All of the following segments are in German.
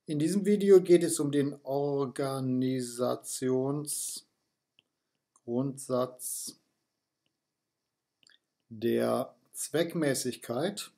In diesem Video geht es um den Organisationsgrundsatz der Zweckmäßigkeit.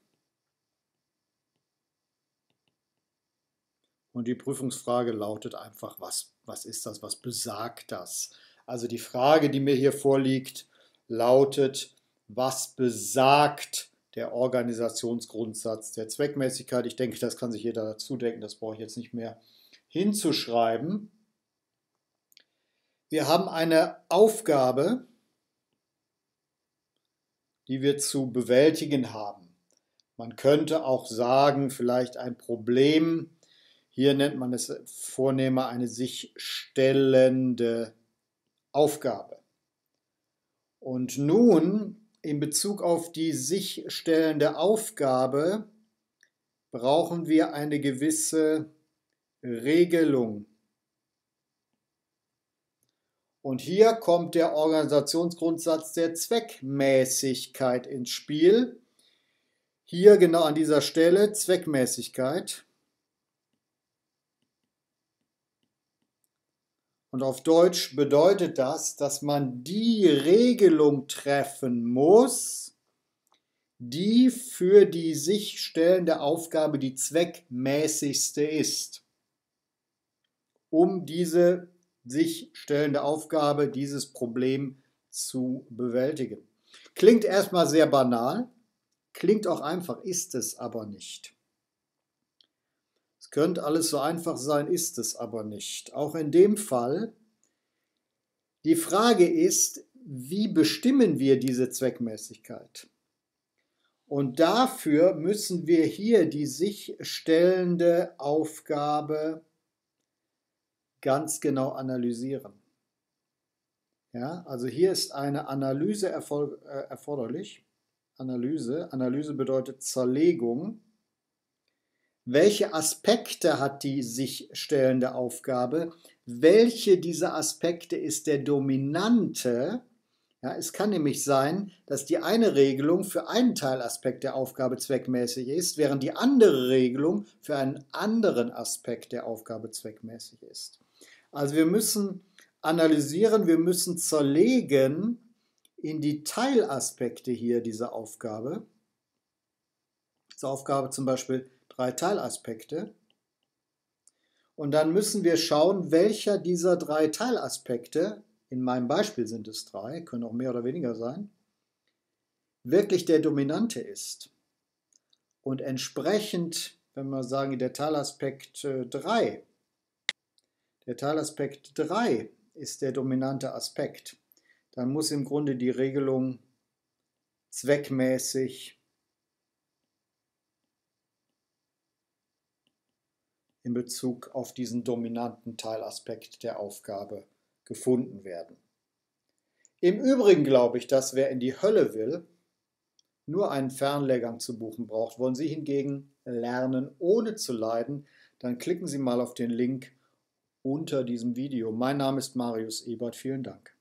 Und die Prüfungsfrage lautet einfach, was ist das, was besagt das? Also die Frage, die mir hier vorliegt, lautet, was besagt der Organisationsgrundsatz der Zweckmäßigkeit? Ich denke, das kann sich jeder dazu denken, das brauche ich jetzt nicht mehr hinzuschreiben. Wir haben eine Aufgabe, die wir zu bewältigen haben. Man könnte auch sagen, vielleicht ein Problem. Hier nennt man es vornehmer eine sich stellende Aufgabe. Und nun, in Bezug auf die sich stellende Aufgabe, brauchen wir eine gewisse Regelung. Und hier kommt der Organisationsgrundsatz der Zweckmäßigkeit ins Spiel. Hier genau an dieser Stelle Zweckmäßigkeit. Und auf Deutsch bedeutet das, dass man die Regelung treffen muss, die für die sich stellende Aufgabe die zweckmäßigste ist, um diese sich stellende Aufgabe, dieses Problem zu bewältigen. Klingt erstmal sehr banal, klingt auch einfach, ist es aber nicht. Es könnte alles so einfach sein, ist es aber nicht. Auch in dem Fall. Die Frage ist, wie bestimmen wir diese Zweckmäßigkeit? Und dafür müssen wir hier die sich stellende Aufgabe ganz genau analysieren. Ja, also hier ist eine Analyse erforderlich. Analyse bedeutet Zerlegung. Welche Aspekte hat die sich stellende Aufgabe? Welche dieser Aspekte ist der dominante? Ja, es kann nämlich sein, dass die eine Regelung für einen Teilaspekt der Aufgabe zweckmäßig ist, während die andere Regelung für einen anderen Aspekt der Aufgabe zweckmäßig ist. Also wir müssen analysieren, wir müssen zerlegen in die Teilaspekte hier dieser Aufgabe. Diese Aufgabe zum Beispiel 3 Teilaspekte. Und dann müssen wir schauen, welcher dieser 3 Teilaspekte, in meinem Beispiel sind es 3, können auch mehr oder weniger sein, wirklich der dominante ist. Und entsprechend, wenn wir sagen, der Teilaspekt 3 ist der dominante Aspekt, dann muss im Grunde die Regelung zweckmäßig in Bezug auf diesen dominanten Teilaspekt der Aufgabe gefunden werden. Im Übrigen glaube ich, dass wer in die Hölle will, nur einen Fernlehrgang zu buchen braucht. Wollen Sie hingegen lernen, ohne zu leiden, dann klicken Sie mal auf den Link unter diesem Video. Mein Name ist Marius Ebert. Vielen Dank.